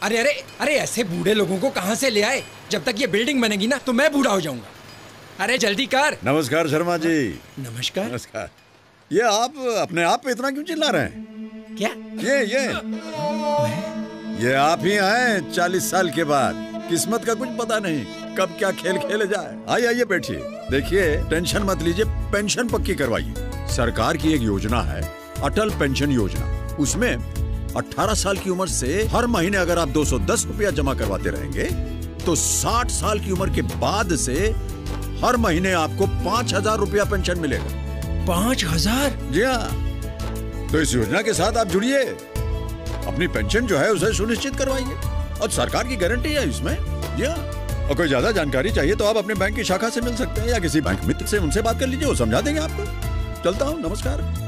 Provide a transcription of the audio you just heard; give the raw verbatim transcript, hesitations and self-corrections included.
अरे अरे अरे ऐसे बूढ़े लोगों को कहाँ से ले आए? जब तक ये बिल्डिंग बनेगी ना तो मैं बूढ़ा हो जाऊंगा। अरे जल्दी कर। नमस्कार शर्मा जी। नमस्कार। नमस्कार। ये आप अपने आप पे इतना क्यों चिल्ला रहे हैं? क्या? ये ये ये आप ही आए चालीस साल के बाद। किस्मत का कुछ पता नहीं कब क्या खेल खेले जाए। आइए आइए बैठिए। देखिए टेंशन मत लीजिए, पेंशन पक्की करवाइए। सरकार की एक योजना है अटल पेंशन योजना। उसमें अठारह साल की उम्र से हर महीने अगर आप दो सौ दस रुपया जमा करवाते रहेंगे तो साठ साल की उम्र के बाद से हर महीने आपको पाँच हजार रुपया पेंशन मिलेगा। पाँच हजार? जी हाँ। तो इस योजना के साथ आप जुड़िए, अपनी पेंशन जो है उसे सुनिश्चित करवाइए और सरकार की गारंटी है इसमें। जी हाँ। और कोई ज्यादा जानकारी चाहिए तो आप अपने बैंक की शाखा से मिल सकते हैं या किसी बैंक मित्र से उनसे बात कर लीजिए, वो समझा देंगे आपको। चलता हूँ, नमस्कार।